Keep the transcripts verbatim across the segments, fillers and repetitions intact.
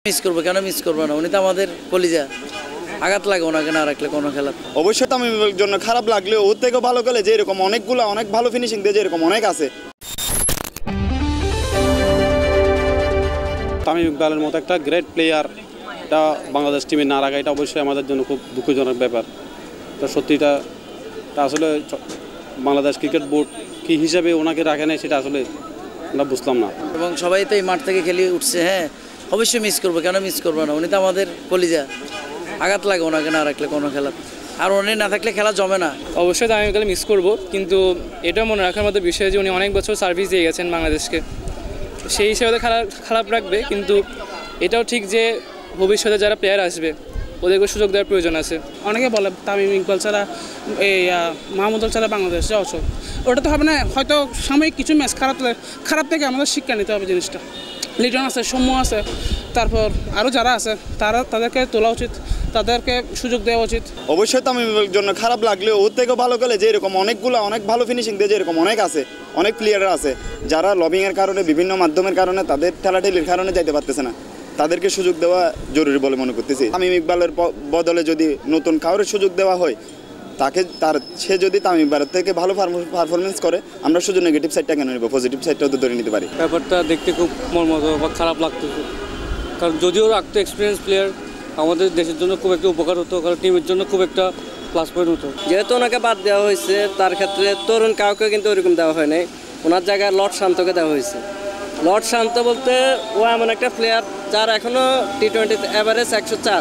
Miss করবো কেন miss করবো না, উনি তো আমাদের কলিজা। আঘাত লাগে ওনাকে না রাখলে কোনো খেলা। অবশ্যই তামিমের জন্য খারাপ লাগলেও ওর থেকেও ভালো খেলে যে এরকম অনেকগুলো অনেক ভালো ফিনিশিং দিয়ে যে এরকম অনেক আছে। তামিম ইকবালের মতো একটা গ্রেট প্লেয়ার এটা বাংলাদেশ টিমে না রাখা এটা অবশ্যই আমাদের জন্য খুব দুঃখজনক ব্যাপার। এটা সত্যিটা তা আসলে বাংলাদেশ ক্রিকেট বোর্ড কী হিসাবে ওনাকে রাখে নেয় সেটা আসলে আমরা বুঝলাম না। এবং সবাই তো এই মাঠ থেকে খেলে উঠছে, হ্যাঁ অবশ্যই মিস করবো কেন মিস করবো না, উনি তো আমাদের কলিজা। আঘাত লাগে ওনাকে না রাখলে কোনো খেলা, আর উনি না থাকলে খেলা জমে না। অবশ্যই তামিম ইকবাল মিস করবো, কিন্তু এটা মনে রাখার মতো বিষয় যে উনি অনেক বছর সার্ভিস দিয়ে গেছেন বাংলাদেশকে, সেই হিসেবে খারাপ খারাপ রাখবে। কিন্তু এটাও ঠিক যে ভবিষ্যতে যারা প্লেয়ার আসবে ওদেরকে সুযোগ দেওয়ার প্রয়োজন আছে। অনেকে বলে তামিম ইকবাল ছাড়া এই মাহমুদুল ছাড়া বাংলাদেশ যাওয়া উচিত, ওটা তো হবে না। হয়তো সাময়িক কিছু ম্যাচ খারাপ খারাপ থেকে আমাদের শিক্ষা নিতে হবে জিনিসটা। লিটন আছে, সৌম্য আছে, তারপর আরও যারা আছে তারা তাদেরকে তোলা উচিত, তাদেরকে সুযোগ দেওয়া উচিত। অবশ্যই তামিমের জন্য খারাপ লাগলেও ওর থেকেও ভালো খেলে যে এরকম অনেকগুলো অনেক ভালো ফিনিশিং দিয়ে যে এরকম অনেক আছে, অনেক প্লেয়ার আছে যারা লবিংয়ের কারণে বিভিন্ন মাধ্যমের কারণে তাদের ঠেলাঠেলির কারণে যাইতে পারতেছে না, তাদেরকে সুযোগ দেওয়া জরুরি বলে মনে করতেছি। তামিম ইকবালের বদলে যদি নতুন কাউরের সুযোগ দেওয়া হয়, তাকে তার সে যদি তামিম ইকবালের থেকে ভালো পারফরমেন্স করে, আমরা শুধু নেগেটিভ সাইডটা কেন নিব, পজিটিভ সাইডটাও তো ধরে নিতে পারি। ব্যাপারটা দেখতে খুব মর্মাহত বা খারাপ লাগতো, কারণ যদিও রাখতো এক্সপিরিয়েন্স প্লেয়ার, আমাদের দেশের জন্য খুব একটা উপকার হতো, কারণ টিমের জন্য খুব একটা প্লাস পয়েন্ট হতো। যেহেতু ওনাকে বাদ দেওয়া হয়েছে, তার ক্ষেত্রে তরুণ কাউকে কিন্তু ওরকম দেওয়া হয় নাই, ওনার জায়গায় লর্ড শান্তকে দেওয়া হয়েছে। লর্ড শান্ত বলতে ও এমন একটা প্লেয়ার যার এখনও টি টোয়েন্টিতে অ্যাভারেজ একশো চার,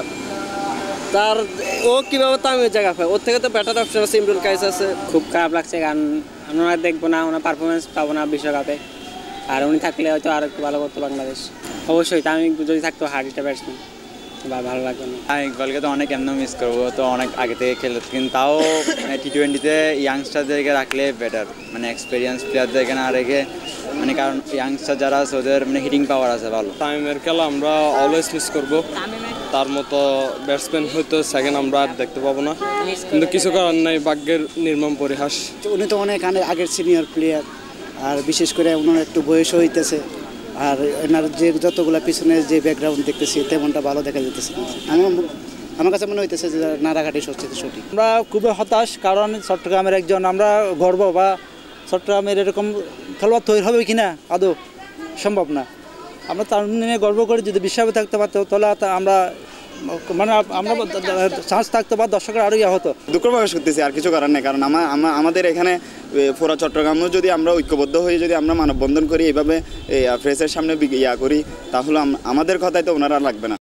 তার ও কীভাবে তামিমের জায়গা পায়, ওর থেকে তো বেটার অপশন আছে, ইমরুল কাইস আছে। খুব খারাপ লাগছে, কারণ আমরা দেখবো না, ওনার পারফরমেন্স পাবো না বিশ্বকাপে, আর উনি থাকলে হয়তো আরও একটু ভালো করতো বাংলাদেশ। অবশ্যই তামিম যদি থাকতো হার্ডিটা ব্যাটসম্যান বা ভালো লাগবে না। আমি ইকবালকে তো অনেক এমন মিস করবো, তো অনেক আগে থেকে খেলে, কিন্তু তাও টি টোয়েন্টিতে ইয়াংস্টারদেরকে রাখলে বেটার, মানে এক্সপিরিয়েন্স প্লেয়ারদেরকে না রেখে, মানে কারণ ইয়াংস্টার যারা আছে ওদের মানে হিটিং পাওয়ার আছে ভালো। তামিমের খেলা আমরা অলওয়েজ মিস করবো, তার মতো ব্যাটসম্যান হয়তো সেকেন্ড আমরা আর দেখতে পাবো না, কিন্তু কিছু কারণ নাই, ভাগ্যের নির্মম পরিহাস। উনি তো অনেক আগের সিনিয়র প্লেয়ার, আর বিশেষ করে ওনার একটু বয়সও হইতেছে, আর এনার যে যতগুলো পিছনে যে ব্যাকগ্রাউন্ড দেখতেছি তেমনটা ভালো দেখা যেতেছে। আমার আমার কাছে মনে হইতেছে যে না রাখাটাই সবচেয়ে সঠিক। আমরা খুবই হতাশ, কারণ চট্টগ্রামের একজন আমরা গর্ব, বা চট্টগ্রামের এরকম খেলোয়াড় তৈরি হবে কিনা আদৌ সম্ভব না। আমরা তার নিয়ে গর্ব করি, যদি বিশ্বকাপে থাকতে পারতো তাহলে আমরা মানে আমরা চান্স থাকতো বা দর্শকের আরও ইয়া হতো। দুঃখ প্রকাশ করতেছি, আর কিছু করার নেই, কারণ আমাদের এখানে পুরা চট্টগ্রামেও যদি আমরা ঐক্যবদ্ধ হয়ে যদি আমরা মানববন্ধন করি, এইভাবে প্রেসের সামনে ইয়া করি, তাহলে আমাদের কথাই তো ওনারা লাগবে না।